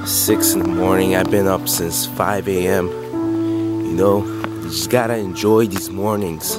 6 in the morning. I've been up since 5 a.m. You know, you just gotta enjoy these mornings.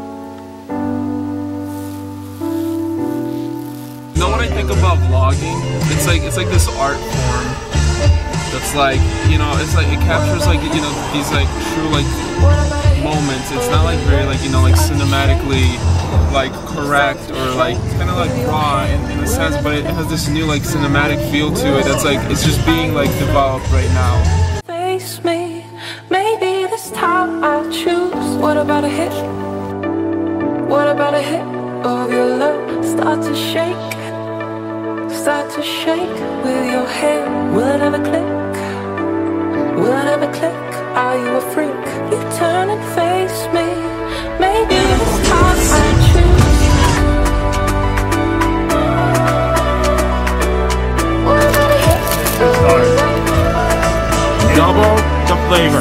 You know, when I think about vlogging, it's like this art form that's like, you know, it's like it captures like, you know, these like true like moments. It's not like very like, you know, like cinematically like correct or like kind of like raw in a sense, but it has this new like cinematic feel to it that's like, it's just being like developed right now. Face me, maybe this time I'll choose. What about a hit? What about a hit of your love? Start to shake with your hand. Will it ever click? Will it ever click? Are you a freak? You turn and face me. Maybe this time I choose. What about a hit? Double the flavor.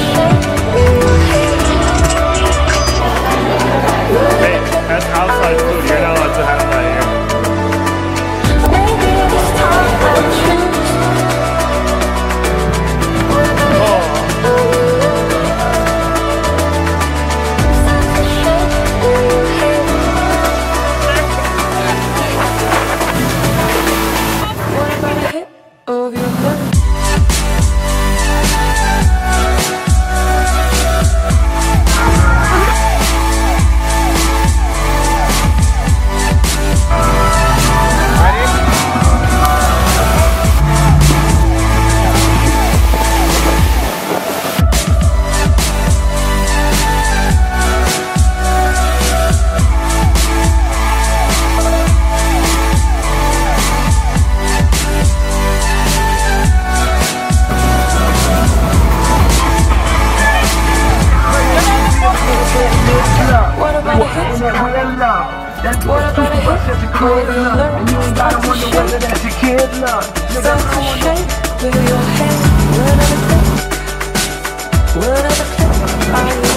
Hey, that's outside food. You're not allowed to have that here. What about a hit? Call your love. Start to shake with your head. Will it ever click? Will it ever click?